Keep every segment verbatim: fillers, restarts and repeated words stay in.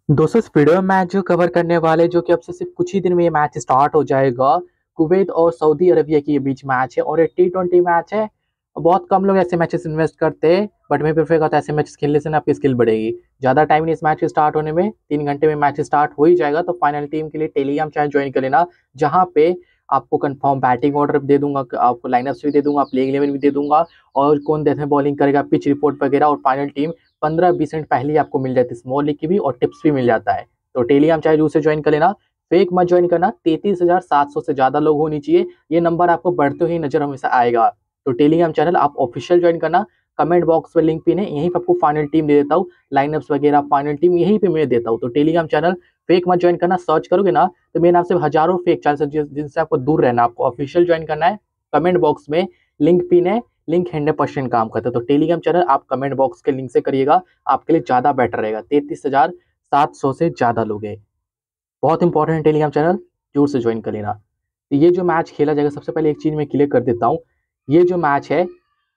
दोस्तों इस वीडियो में मैच जो कवर करने वाले जो कि अब से सिर्फ कुछ ही दिन में ये मैच स्टार्ट हो जाएगा। कुवैत और सऊदी अरबिया के बीच मैच है और ये टी ट्वेंटी मैच है। बहुत कम लोग ऐसे मैचेस इन्वेस्ट करते हैं, बट मैं प्रेफर करता हूँ ऐसे मैचेस खेलने से ना आपकी स्किल बढ़ेगी। ज़्यादा टाइम नहीं इस मैच के स्टार्ट होने में, तीन घंटे में मैच स्टार्ट हो ही जाएगा। तो फाइनल टीम के लिए टेलीग्राम चैनल ज्वाइन कर लेना, जहाँ पे आपको कंफर्म बैटिंग ऑर्डर दे दूंगा, आपको लाइनअप्स भी दे दूंगा, प्लेइंग इलेवन भी दे दूंगा, और कौन देते हैं बॉलिंग करेगा, पिच रिपोर्ट वगैरह, और फाइनल टीम पंद्रह बीस मिनट पहले ही आपको मिल जाती है, स्मॉल लीग की भी, और टिप्स भी मिल जाता है। तो टेलीग्राम चाहे जरूर से ज्वाइन कर लेना। फेक मत ज्वाइन करना, तैतीस हजार सात सौ से ज्यादा लोग होनी चाहिए, ये नंबर आपको बढ़ते हुए नजर हमेशा आएगा। तो टेलीग्राम चैनल आप ऑफिशियल ज्वाइन करना, कमेंट बॉक्स में लिंक पिन है, यहीं पर आपको फाइनल टीम दे देता हूँ, लाइनअप्स वगैरह फाइनल टीम यहीं पे मैं देता हूँ। तो टेलीग्राम चैनल फेक मत ज्वाइन करना, सर्च करोगे ना तो मेरे नाम से हजारों फेक चैनल जिनसे आपको दूर रहना, आपको ऑफिशियल ज्वाइन करना है। कमेंट बॉक्स में लिंक पिन है, लिंक हंड्रेड परसेंट काम करता है। तो टेलीग्राम चैनल आप कमेंट बॉक्स के लिंक से करिएगा, आपके लिए ज्यादा बेटर रहेगा। तैतीस हजार सात सौ से ज्यादा लोग हैं, बहुत इंपॉर्टेंट है टेलीग्राम चैनल, जोर से ज्वाइन कर लेना। तो ये जो मैच खेला जाएगा, सबसे पहले एक चीज मैं क्लियर कर देता हूँ। ये जो मैच है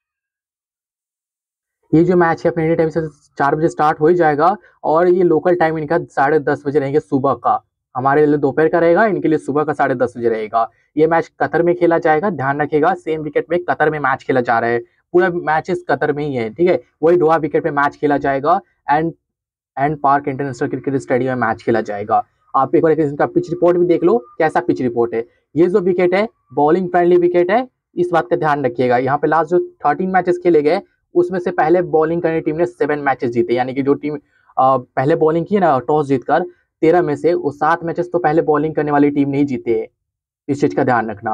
ये जो मैच है अपने इंडिया टाइम से चार बजे स्टार्ट हो ही जाएगा, और ये लोकल टाइम इनका साढ़े दस बजे रहेंगे सुबह का। हमारे लिए दोपहर का रहेगा, इनके लिए सुबह का साढ़े दस बजे रहेगा। ये मैच कतर में खेला जाएगा, ध्यान रखिएगा, सेम विकेट में कतर में मैच खेला जा रहा है। पूरा मैचेस कतर में ही है, ठीक है। वही दोहा विकेट पे मैच खेला जाएगा, end end park international cricket stadium में मैच खेला जाएगा। आप एक बार इनका पिच रिपोर्ट भी देख लो, कैसा पिच रिपोर्ट है। ये जो विकेट है बॉलिंग फ्रेंडली विकेट है, इस बात का ध्यान रखिएगा। यहाँ पे लास्ट जो थर्टीन मैचेस खेले गए, उसमें से पहले बॉलिंग करने टीम ने सेवन मैचेस जीते, यानी कि जो टीम आ, पहले बॉलिंग की है ना टॉस जीतकर, तेरह में से वो सात मैचेस तो पहले बॉलिंग करने वाली टीम नहीं जीते है, इस चीज का ध्यान रखना।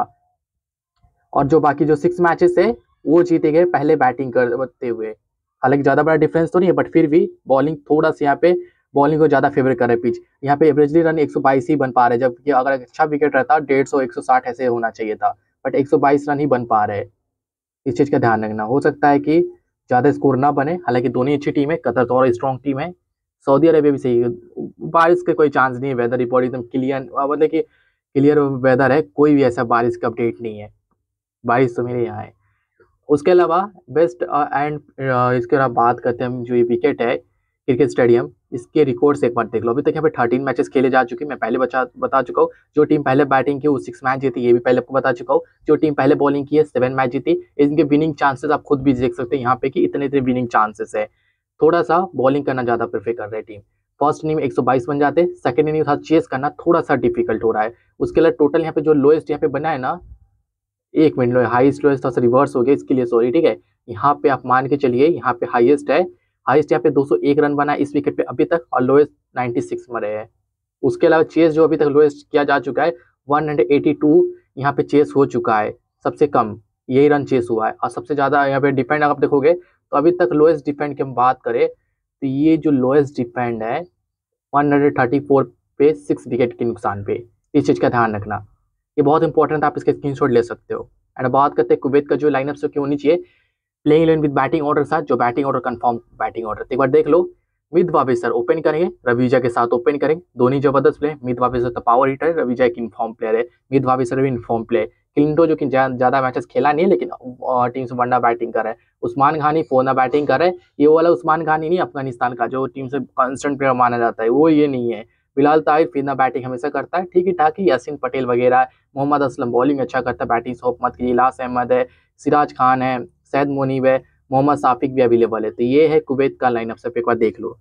और जो बाकी जो सिक्स मैचेस है वो जीते गए पहले बैटिंग करते हुए। हालांकि ज्यादा बड़ा डिफरेंस तो नहीं है, बट फिर भी बॉलिंग थोड़ा सा यहाँ पे बॉलिंग को ज्यादा फेवर कर रहा है पिच। यहाँ पे एवरेजली रन एक सौ बाईस ही बन पा रहे हैं, जबकि अगर अच्छा विकेट रहता डेढ़ सौ एक सौ साठ ऐसे होना चाहिए था, बट एक सौ बाईस रन ही बन पा रहे हैं। इस चीज का ध्यान रखना, हो सकता है कि ज्यादा स्कोर ना बने। हालांकि दोनों ही अच्छी टीम है, कतर तो और स्ट्रॉन्ग टीम है, सऊदी अरेबिया भी सही है। बारिश का कोई चांस नहीं है, वेदर रिपोर्ट एकदम क्लियर, मतलब कि क्लियर वेदर है, कोई भी ऐसा बारिश का अपडेट नहीं है। बारिश तो मेरे यहाँ है। उसके अलावा बेस्ट एंड इसके अलावा बात करते हैं हम, जो ये विकेट है क्रिकेट स्टेडियम, इसके रिकॉर्ड से एक बार देख लो। अभी तक यहाँ पे थर्टीन मैचेस खेले जा चुके हैं, मैं पहले बचा बता चुका हूँ। जो टीम पहले बैटिंग की वो सिक्स मैच जीती, ये भी पहले आपको बता चुका हूँ। जो टीम पहले बॉलिंग की है सेवन मैच जीती। इनके विनिंग चांसेस आप खुद भी देख सकते हैं यहाँ पे कि इतने इतने विनिंग चांसेस है। थोड़ा सा बॉलिंग करना ज्यादा प्रेफर कर रहे हैं टीम। फर्स्ट इनिंग में एक सौ बाईस बन जाते, सेकंड इनिंग था चेस करना थोड़ा सा डिफिकल्ट हो रहा है। उसके लिए टोटल यहाँ पे जो लोएस्ट यहाँ पे बना है ना, एक मिनट, लो हाईएस्ट लोएस्ट थोड़ा सा रिवर्स हो गया, इसके लिए सॉरी, ठीक है। यहाँ पे आप मान के चलिए, यहाँ पे हाईएस्ट है, हाईएस्ट यहाँ पे दो सौ एक रन बना है इस विकेट पे अभी तक, और लोएस्ट छियानवे में रहे हैं। उसके अलावा चेस जो अभी तक लोएस्ट किया जा चुका है एक सौ बयासी, यहाँ पे चेस हो चुका है, सबसे कम यही रन चेस हुआ है। और सबसे ज्यादा यहाँ पे डिफेंड अगर आप देखोगे तो अभी तक लोएस्ट डिफेंड की हम बात करें तो ये जो लोएस्ट डिफेंड है एक सौ चौंतीस पे सिक्स विकेट के नुकसान पे, इस चीज का ध्यान रखना। ये बहुत इंपॉर्टेंट, आप इसके स्क्रीनशॉट ले सकते हो। एंड बात करते हैं कुवैत का जो लाइनअप से क्यों होनी चाहिए, playing eleven with batting order साथ, जो batting order confirm batting order एक बार देख लो। मित वावेसर ओपन करेंगे, रविजा के साथ ओपन करेंगे, दोनों जबरदस्त प्लेयर। मित वावेसर तो पावर हिटर है, रविजा एक इनफॉर्म प्लेयर है। मित वावेसर भी इनफॉर्म प्लेयर। क्लिंटो जो कि ज्यादा मैचेस खेला नहीं है, लेकिन टीम से वनडा बैटिंग कर रहा है। उस्मान घानी फोरना बैटिंग कर रहे हैं, ये वाला उस्मान घानी नहीं, अफगानिस्तान का जो टीम से कॉन्स्टेंट प्लेयर माना जाता है, वो ये नहीं है। बिलाल ताहिर फिरना बैटिंग हमेशा करता है, ठीक ही ठाक ही। यासीन पटेल वगैरह, मोहम्मद असलम बॉलिंग अच्छा करता है, बैटिंग होप मत कीजिए। इलास अहमद है, सिराज खान है, सैद मोनीब है, मोहम्मद साफिक भी अवेलेबल है। तो ये है कुवैत का लाइनअप, सब एक बार देख लो।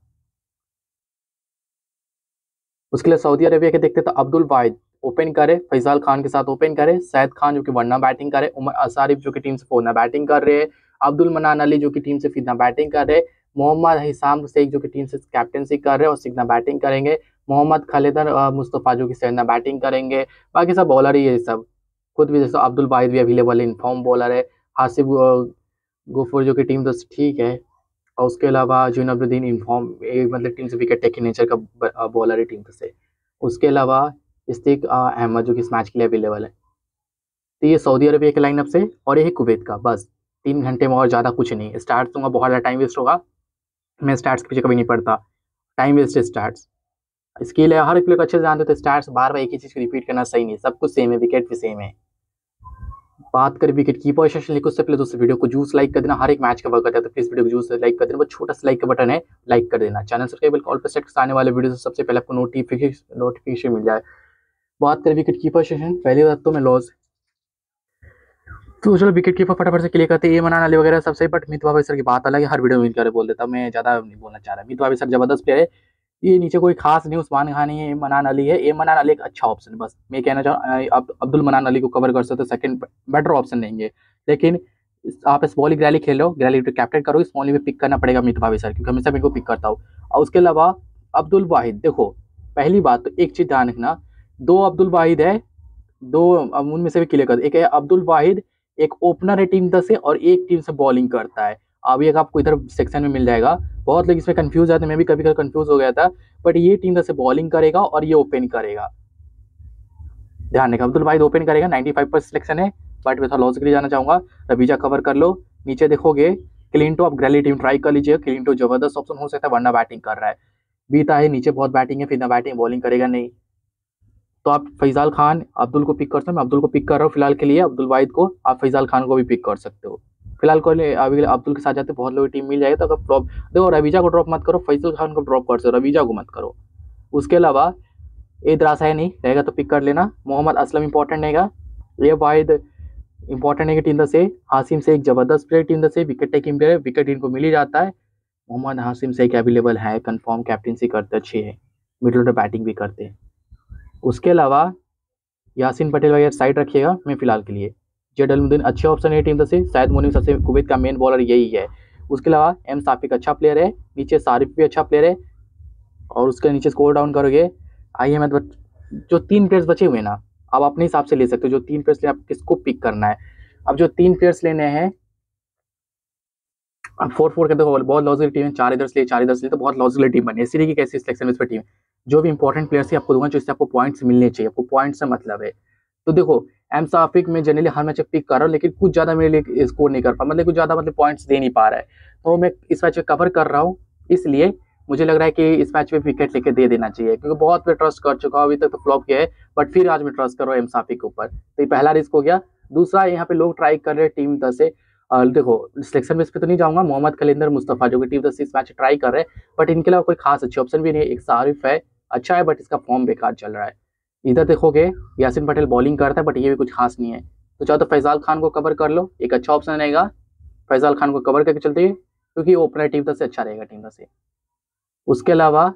उसके लिए सऊदी अरेबिया के देखते तो अब्दुल वाहिद ओपन करे, फैजाल खान के साथ ओपन करे, सैद खान जो कि वरना बैटिंग करे, उमर असारिफ जो कि टीम से फोरना बैटिंग कर रहे हैं, अब्दुल मनान अली जो कि टीम से फिरना बैटिंग कर रहे हैं, मोहम्मद हिसाम शेख जो कि टीम से कैप्टनसी कर रहे हैं और सिगना बैटिंग करेंगे, मोहम्मद खालिदर मुस्तफ़ा जो कि सेना बैटिंग करेंगे। बाकी सब बॉलर ही है सब, खुद भी जैसे अब्दुल वाहिद भी अवेलेबल है, इनफॉर्म बॉलर है। हासिब गफूर जो कि टीम तो ठीक है, और उसके अलावा जुनबुद्दीन इन्फॉर्म, मतलब टीम से विकेट टेकिंग नेचर का बॉलर है टीम से। उसके अलावा इस्तिक अहमद जो कि इस मैच के लिए अवेलेबल है। तो ये सऊदी अरबिया के लाइनअप से, और ये है कुवैत का। बस तीन घंटे में और ज़्यादा कुछ नहीं, स्टार्ट दूंगा बहुत ज़्यादा टाइम वेस्ट होगा, मैं स्टार्ट्स के पीछे कभी नहीं पड़ता, टाइम वेस्ट है स्टार्ट्स। इसके लिए हर एक लोग अच्छे से जानते थे, स्टार्ट्स बार बार एक ही चीज़ को रिपीट करना सही नहीं, सब कुछ सेम है, विकेट भी सेम है। बात करें विकेट कीपर सेशन लेकर उससे पहले दोस्तों वीडियो को जूस लाइक कर देना, हर एक मैच का वर्क करता है तो प्लीज वीडियो को जूस लाइक कर देना, वो छोटा सा लाइक का बटन है लाइक कर देना, चैनल सब्सक्राइब कॉल पर सेट आने वाले वीडियो सबसे पहले आपको नोटिफिकेशन नोटिफिकेशन मिल जाए। बात करें विकेट कीपर सेशन, पहली बात तो मैं लॉस, तो चलो विकेट कीपर फटाफट से क्लियर करते हैं। ये मनान अली वगैरह सबसे, बट मितवा भाई सर की बात अलग है, हर वीडियो में इनके बोल देता हूं, मैं ज्यादा नहीं बोलना चाह रहा। मितवा भाई सर जबरदस्त प्लेयर है, ये नीचे कोई खास नहीं, उस्मान खान नहीं है, मनान अली है। ये मनान अली एक अच्छा ऑप्शन है, बस मैं कहना चाहूँ अब अब्दुल मनान अली को कवर कर सकते हो, सेकंड बेटर ऑप्शन नहीं है। लेकिन आप स्मॉली ग्रैली खेल रहे हो, ग्रैली तो कैप्टन करो, स्मॉली में पिक करना पड़ेगा मितवा भाई सर, क्योंकि हमेशा मैं इनको पिक करता हूँ। और उसके अलावा अब्दुल वाहिद, देखो पहली बात तो एक चीज ध्यान रखना, दो अब्दुल वाहिद है, दो उनमें से भी क्लियर कर, एक है अब्दुल वाहिद, एक ओपनर है टीम दस से, और एक टीम से बॉलिंग करता है। अब ये आपको इधर सेक्शन में मिल जाएगा, बहुत लोग इसमें कंफ्यूज आते हैं, मैं भी कभी कभी कंफ्यूज हो गया था, बट ये टीम दस से बॉलिंग करेगा और ये ओपन करेगा, ध्यान रखा। अब्दुल वाहिद ओपन करेगा, नाइन्टी फाइव परसेंट सिलेक्शन है, बट मैं थोड़ा लॉजिकली जाना चाहूंगा। रवीजा कवर कर लो, नीचे देखोगे क्लिंटो, आप ग्रैली टीम ट्राई कर लीजिए, क्लिंटो जबरदस्त ऑप्शन हो सकता है, वरना बैटिंग कर रहा है, बीता है नीचे बहुत बैटिंग है, फिर ना बैटिंग बॉलिंग करेगा नहीं, तो आप फैजाल खान अब्दुल को पिक कर सकते हो, मैं अब्दुल को पिक कर रहा हूँ फिलहाल के लिए, अब्दुल वाहिद को, आप फैजाल खान को भी पिक कर सकते हो फिलहाल को। अभी अब्दुल के साथ जाते बहुत लोग टीम मिल जाएगी, तो अगर ड्रॉप देखो, रवीजा को ड्रॉप मत करो, फैजल खान को ड्रॉप कर सकते हो, रवीजा को मत करो। उसके अलावा ए द्रास है नहीं रहेगा तो पिक कर लेना, मोहम्मद असलम इंपॉर्टेंट रहेगा, ये वाहिद इंपॉर्टेंट है टीम से, हासिम से एक जबरदस्त प्लेयर टीम से, विकेट टेकिंग प्लेयर, विकेट इनको मिल ही जाता है। मोहम्मद हासिम से एक अवेलेबल है, कंफर्म कैप्टनसी करते अच्छे है, मिडिल ऑर्डर बैटिंग भी करते हैं। उसके अलावा यासीन पटेल वगैरह साइड रखिएगा मैं फिलहाल के लिए। जेड अलमुद्दीन अच्छे ऑप्शन है टीम से, शायद मुनीम सबसे कुवैत का मेन बॉलर यही है। उसके अलावा एम साफिक अच्छा प्लेयर है, नीचे सारिफ भी अच्छा प्लेयर है, और उसके नीचे स्कोर डाउन करोगे, आइए मैं जो तीन प्लेयर्स बचे हुए ना, आप अपने हिसाब से ले सकते हो, जो तीन प्लेयर्स ले आप किसको पिक करना है। अब जो तीन प्लेयर्स लेने हैं, अब फोर फोर के देखो बहुत लॉजिकल टीम है, चार इधर से चार इधर से, तो बहुत लॉजिकल टीम बनी है, इसी की कैसी सिलेक्शन इस पर टीम, जो भी इंपॉर्टेंट प्लेयर्स है आपको दूंगा, जिससे आपको पॉइंट्स मिलने चाहिए, आपको पॉइंट्स से मतलब है। तो देखो एम साफिक में जनरली हर मैच पिक कर रहा हूँ, लेकिन कुछ ज्यादा मेरे लिए स्कोर नहीं कर पा, मतलब कुछ ज्यादा मतलब पॉइंट्स दे नहीं पा रहा है, तो मैं इस मैच में कवर कर रहा हूँ, इसलिए मुझे लग रहा है कि इस मैच में विकेट लेके दे देना चाहिए, क्योंकि बहुत मैं ट्रस्ट कर चुका हूँ, अभी तक तो फ्लॉप किया है, बट फिर आज मैं ट्रस्ट कर रहा हूँ एम साफिक के ऊपर, तो ये पहला रिस्क हो गया। दूसरा, यहाँ पे लोग ट्राई कर रहे हैं टीम दस से, देखो सिलेक्शन में इस पे तो नहीं जाऊंगा, मोहम्मद खलिंदर मुस्तफा जो कि टीम दस इस मैच ट्राई कर रहे हैं, बट इनके अलावा कोई खास अच्छे ऑप्शन भी नहीं है। एक सारिफ है, अच्छा है, बट इसका फॉर्म बेकार चल रहा है। इधर देखोगे यासीन पटेल बॉलिंग करता है, बट ये भी कुछ खास नहीं है, तो चाहो तो फैजाल खान को कवर कर लो, एक अच्छा ऑप्शन रहेगा, फैजाल खान को कवर करके चलते हैं, क्योंकि ओपनर टीम दस से अच्छा रहेगा टीम दस से। उसके अलावा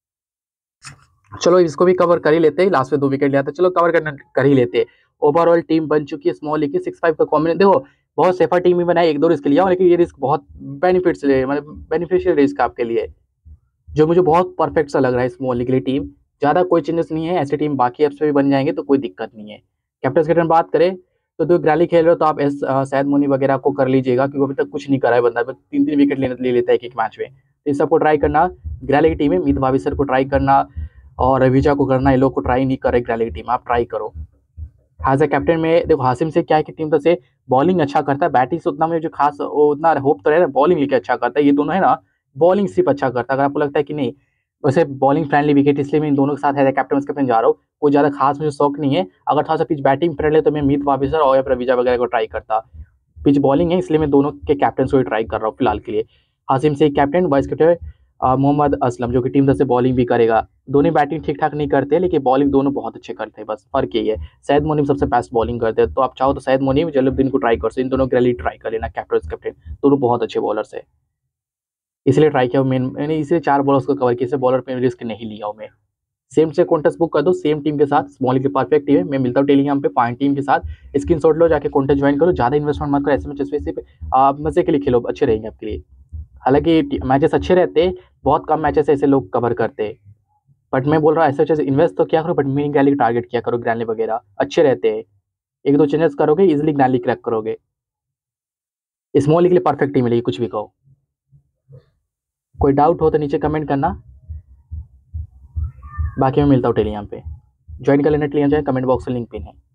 चलो इसको भी कवर कर ही लेते हैं, लास्ट में दो विकेट लिया था, चलो कवर करना कर ही लेते हैं। ओवरऑल टीम बन चुकी है स्मॉल लीग की, सिक्स फाइव का कॉम्बिनेशन, देखो बहुत सेफर टीम ही बनाई, एक दो रिस्क लिया, लेकिन ये रिस्क बहुत बेनिफिट्स ले, मतलब बेनिफिशियल रिस्क आपके लिए, जो मुझे बहुत परफेक्ट सा लग रहा है स्मॉल लीग के लिए टीम, ज्यादा कोई चेंजेस नहीं है, ऐसी टीम बाकी एप्स पे भी बन जाएंगे, तो कोई दिक्कत नहीं है। कैप्टन कैप्टन बात करें तो दो ग्रैली खेल रहे हो, तो आप एस सैयद मुनी वगैरह को कर लीजिएगा, क्योंकि अभी तक कुछ नहीं करा है बंदा, तीन तीन विकेट ले, ले लेता है एक एक मैच में, तो इन सबको ट्राई करना। ग्रैली की टीम है, मीत भाविसर को ट्राई करना, और रवीजा को करना, ये लोग को ट्राई नहीं करे ग्रैली की टीम, आप ट्राई करो। एज ए कैप्टन में देखो हासिम से क्या है कि टीम तो से बॉलिंग अच्छा करता है, बैटिंग से उतना मुझे जो खास उतना होप तो है, बॉलिंग लेके अच्छा करता है, ये दोनों है ना, बॉलिंग सिर्फ अच्छा करता है, अगर आपको लगता है कि नहीं वैसे बॉलिंग फ्रेंडली विकेट, इसलिए मैं इन दोनों के साथ एज ए कैप्टन कैप्टन जा रहा हूँ, कोई ज्यादा खास मुझे शौक नहीं है। अगर थोड़ा सा पिच बैटिंग फ्रेंडली तो मैं मीत वाबिसर और रवीजा वगैरह को ट्राई करता, पिच बॉलिंग है इसलिए मैं दोनों के कैप्टन को ही ट्राई कर रहा हूँ फिलहाल के लिए। हासिम से captain, vice captain Mohammad Aslam जो कि टीम दस से बॉलिंग भी करेगा, दोनों बैटिंग ठीक ठाक नहीं करते, लेकिन बॉलिंग दोनों बहुत अच्छे करते हैं, बस फर्क यही है। सैयद मुनीम सबसे बेस्ट बॉलिंग करते हैं, तो आप चाहो तो सैयद मुनीम जलालुद्दीन को ट्राई कर सकते, इन दोनों के लिए ट्राई कर लेना, कैप्टन कैप्टन दोनों बहुत अच्छे बॉलर्स है, इसलिए ट्राई किया मेन, मैंने इसलिए चार बॉलर्स को कवर किया, बॉलर पे रिस्क नहीं लिया हूँ मैं। सेम से कॉन्टेस्ट बुक कर दो, सेम टीम के साथ, स्मॉल की परफेक्ट टीम है, मैं मिलता हूँ टेलीग्राम पे पॉइंट टीम के साथ, स्क्रीनशॉट लो, जाके कॉन्टेस्ट ज्वाइन करो, ज्यादा इन्वेस्टमेंट मत करो, ऐसे मैचेस पे सिर्फ आप मजे के लिए खेलो, अच्छे रहेंगे आपके लिए। हालांकि मैचेस अच्छे रहते, बहुत कम मैचेस ऐसे लोग कवर करते, बट मैं बोल रहा हूँ ऐसे अच्छे इन्वेस्ट तो क्या करो, बट मिनी ग्रैली टारगेट किया करो, ग्रैली वगैरह अच्छे रहते हैं, एक दो चेंजेस करोगे इजिली ग्रैली क्रैक करोगे। स्मॉल लीग के लिए परफेक्ट टीम मिलेगी, कुछ भी कहो। कोई डाउट हो तो नीचे कमेंट करना, बाकी मैं मिलता हूँ टेलीग्राम पे, ज्वाइन कर लेना टेलीग्राम, चाहे कमेंट बॉक्स में लिंक पिन है।